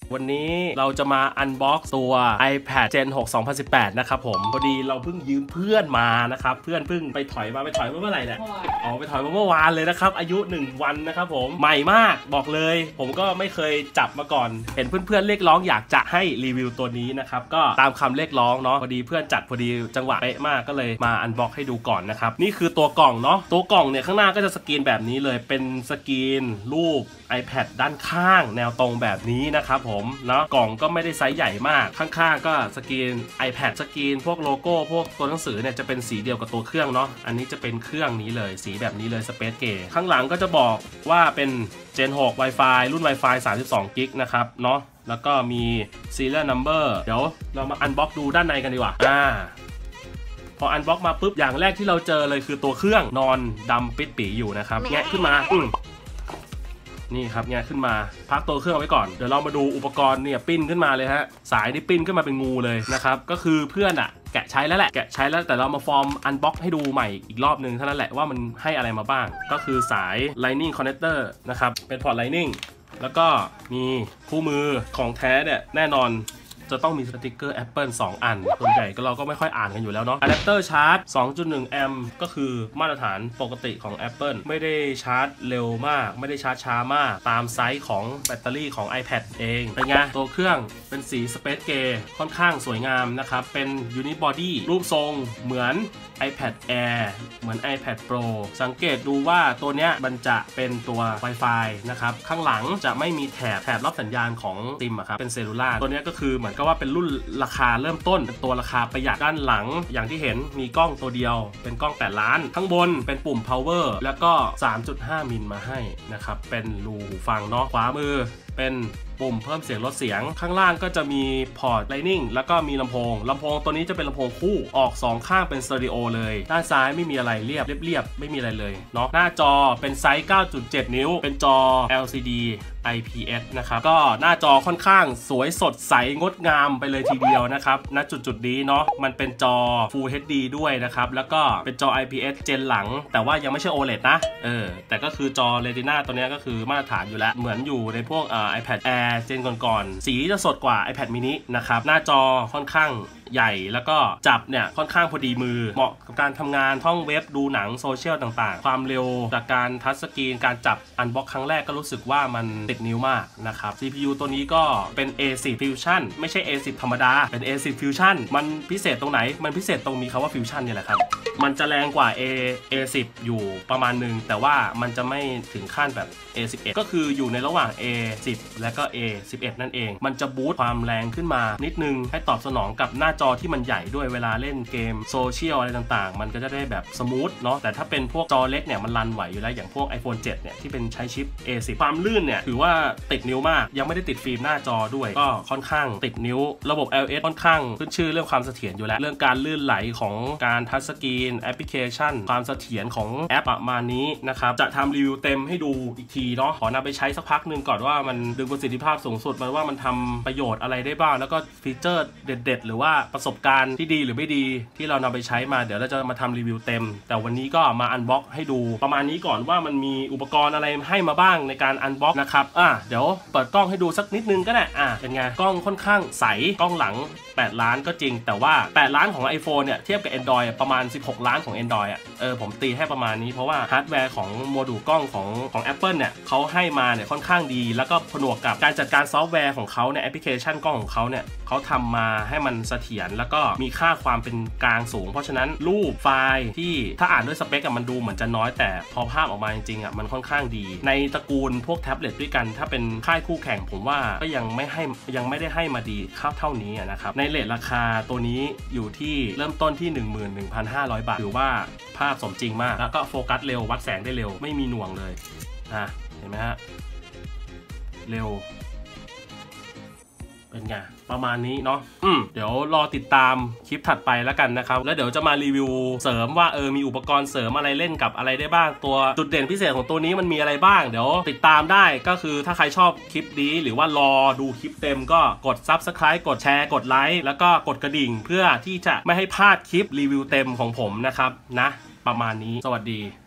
วันนี้เราจะมาอันบ็อกซ์ตัว iPad Gen 6 2018 นะครับผมพอดีเราเพิ่งยืมเพื่อนมานะครับเพื่อนเพิ่งไปถอยมาเมื่อไหร่เนี่ยไปถอยมาเมื่อวานเลยนะครับอายุ1วันนะครับผมใหม่มากบอกเลยผมก็ไม่เคยจับมาก่อนเห็นเพื่อนๆเรียกร้องอยากจะให้รีวิวตัวนี้นะครับก็ตามคำเรียกร้องเนาะพอดีเพื่อนจัดพอดีจังหวะเป๊ะมากก็เลยมาอันบ็อกซ์ให้ดูก่อนนะครับนี่คือตัวกล่องเนาะตัวกล่องเนี่ยข้างหน้าก็จะสกรีนแบบนี้เลยเป็นสกรีนรูป iPad ด้านข้างแนวตรงแบบนี้นะครับผมเนาะกล่องก็ไม่ได้ไซส์ใหญ่มากข้างๆก็สกรีน iPad สกรีนพวกโลโก้พวกตัวหนังสือเนี่ยจะเป็นสีเดียวกับตัวเครื่องเนาะอันนี้จะเป็นเครื่องนี้เลยสีแบบนี้เลย Space Gray ข้างหลังก็จะบอกว่าเป็น Gen 6 Wi-Fi รุ่น Wi-Fi 32 กิกนะครับเนาะแล้วก็มี Serial Number เดี๋ยวเรามาอันบ็อกดูด้านในกันดีกว่าพออันบ็อกมาปุ๊บอย่างแรกที่เราเจอเลยคือตัวเครื่องนอนดำปิดปีอยู่นะครับแงะขึ้นมานี่ครับแงะขึ้นมาพักตัวเครื่องไว้ก่อนเดี๋ยวเรามาดูอุปกรณ์เนี่ยปิ้นขึ้นมาเลยฮะสายนี่ปิ้นขึ้นมาเป็นงูเลยนะครับก็คือเพื่อนอะแกะใช้แล้วแหละแต่เรามาฟอร์มอันบ็อกให้ดูใหม่อีกรอบนึงเท่านั้นแหละว่ามันให้อะไรมาบ้างก็คือสาย Lightning Connector นะครับเป็นพอร์ต Lightning แล้วก็มีคู่มือของแท้เนี่ยแน่นอนจะต้องมีสติกเกอร์ Apple 2 อันส่วนใหญ่ก็เราก็ไม่ค่อยอ่านกันอยู่แล้วเนาะอะแดปเตอร์ชาร์จ 2.1 แอมป์ก็คือมาตรฐานปกติของ Apple ไม่ได้ชาร์จเร็วมากไม่ได้ชาร์จช้ามากตามไซส์ของแบตเตอรี่ของ iPad เองเป็นไงตัวเครื่องเป็นสี Space Gray ค่อนข้างสวยงามนะครับเป็น Unibody รูปทรงเหมือน iPad Air เหมือน iPad Pro สังเกตดูว่าตัวเนี้ยมันจะเป็นตัว Wi-Fi นะครับข้างหลังจะไม่มีแถบรับสัญญาณของซิมครับเป็นเซลลูล่าตัวนี้ก็คือเหมือนกับว่าเป็นรุ่นราคาเริ่มต้นเป็นตัวราคาประหยัดด้านหลังอย่างที่เห็นมีกล้องตัวเดียวเป็นกล้อง8 ล้านข้างบนเป็นปุ่ม power แล้วก็ 3.5 มิลมาให้นะครับเป็นรูหูฟังเนาะขวามือเป็นปุ่มเพิ่มเสียงลดเสียงข้างล่างก็จะมีพอร์ต Lightning แล้วก็มีลำโพงตัวนี้จะเป็นลำโพงคู่ออก2ข้างเป็นสเตอริโอเลยด้านซ้ายไม่มีอะไรเรียบไม่มีอะไรเลยเนาะหน้าจอเป็นไซส์ 9.7 นิ้วเป็นจอ LCD IPS นะครับก็หน้าจอค่อนข้างสวยสดใสงดงามไปเลยทีเดียวนะครับณจุดนี้เนาะมันเป็นจอ Full HD ด้วยนะครับแล้วก็เป็นจอ IPS เจนหลังแต่ว่ายังไม่ใช่ OLED นะแต่ก็คือจอ Retina ตัวนี้ก็คือมาตรฐานอยู่แล้วเหมือนอยู่ในพวกiPad Air เจนก่อนสีจะสดกว่า iPad mini นะครับหน้าจอค่อนข้างใหญ่แล้วก็จับเนี่ยค่อนข้างพอดีมือเหมาะกับการทำงานท่องเว็บดูหนังโซเชียลต่างๆความเร็วจากการทัชสกรีนการจับอันบ็อกครั้งแรกก็รู้สึกว่ามันติดนิ้วมากนะครับ CPU ตัวนี้ก็เป็น A10 Fusion ไม่ใช่ A10 ธรรมดาเป็น A10 Fusion มันพิเศษตรงไหนมันพิเศษตรงมีคำว่า Fusion เนี่ยแหละครับมันจะแรงกว่า A10 อยู่ประมาณนึงแต่ว่ามันจะไม่ถึงขั้นแบบ A11 ก็คืออยู่ในระหว่าง A10 และก็ A11 นั่นเองมันจะบูสต์ความแรงขึ้นมานิดนึงให้ตอบสนองกับหน้าจอที่มันใหญ่ด้วยเวลาเล่นเกมโซเชียลอะไรต่างๆมันก็จะได้แบบสมูทเนาะแต่ถ้าเป็นพวกจอเล็กเนี่ยมันรันไหวอยู่แล้วอย่างพวก iPhone 7 เนี่ยที่เป็นใช้ชิป A10 ความลื่นเนี่ยถือว่าติดนิ้วมากยังไม่ได้ติดฟิล์มหน้าจอด้วยก็ค่อนข้างติดนิ้วระบบ iOS ค่อนข้างขึ้นชื่อเรื่องความเสถียรอยู่แล้วเรื่องการลื่นไหลของการทัชสกรีนแอปพลิเคชันความเสถียรของแอปประมาณนี้นะครับจะทำรีวิวเต็มให้ดูอีกทีเนาะขอนำไปใช้สักพักหนึ่งก่อนว่ามันดึงประสิทธิภาพสูงสุดมันว่ามันทำประโยชน์อะไรได้บ้างแล้วก็ฟีเจอร์เด็ดๆหรือว่าประสบการณ์ที่ดีหรือไม่ดีที่เรานำไปใช้มาเดี๋ยวเราจะมาทำรีวิวเต็มแต่วันนี้ก็มาอันบ็อกให้ดูประมาณนี้ก่อนว่ามันมีอุปกรณ์อะไรให้มาบ้างในการอันบ็อกนะครับเดี๋ยวเปิดกล้องให้ดูสักนิดนึงก็ได้เป็นไงกล้องค่อนข้างใสกล้องหลัง8 ล้านก็จริงแต่ว่า8 ล้านของ iPhone เนี่ยเทียบกับ Android ประมาณ16 ล้านของ Android ผมตีให้ประมาณนี้เพราะว่าฮาร์ดแวร์ของโมดูลกล้องของ Apple เนี่ยเขาให้มาเนี่ยค่อนข้างดีแล้วก็ผนวกกับการจัดการซอฟต์แวร์ของเขาเนี่ยแอปพลิเคชันกล้องของเขาเนี่ยเขาทำมาให้มันเสถียรแล้วก็มีค่าความเป็นกลางสูงเพราะฉะนั้นรูปไฟล์ที่ถ้าอ่านด้วยสเปคมันดูเหมือนจะน้อยแต่พอภาพออกมาจริงๆมันค่อนข้างดีในตระกูลพวกแท็บเล็ตด้วยกันถ้าเป็นค่ายคู่แข่งผมว่าก็ยังไม่ได้ให้มาดีเท่านี้นะครับในเรทราคาตัวนี้อยู่ที่เริ่มต้นที่ 11,500 บาทถือว่าภาพสมจริงมากแล้วก็โฟกัสเร็ววัดแสงได้เร็วไม่มีหน่วงเลยเห็นไหมฮะเร็วเป็นไงประมาณนี้เนาะเดี๋ยวรอติดตามคลิปถัดไปแล้วกันนะครับแล้วเดี๋ยวจะมารีวิวเสริมว่ามีอุปกรณ์เสริมอะไรเล่นกับอะไรได้บ้างตัวจุดเด่นพิเศษของตัวนี้มันมีอะไรบ้างเดี๋ยวติดตามได้ก็คือถ้าใครชอบคลิปนี้หรือว่ารอดูคลิปเต็มก็กด Subscribe กดแชร์กดไลค์แล้วก็กดกระดิ่งเพื่อที่จะไม่ให้พลาดคลิปรีวิวเต็มของผมนะครับนะประมาณนี้สวัสดี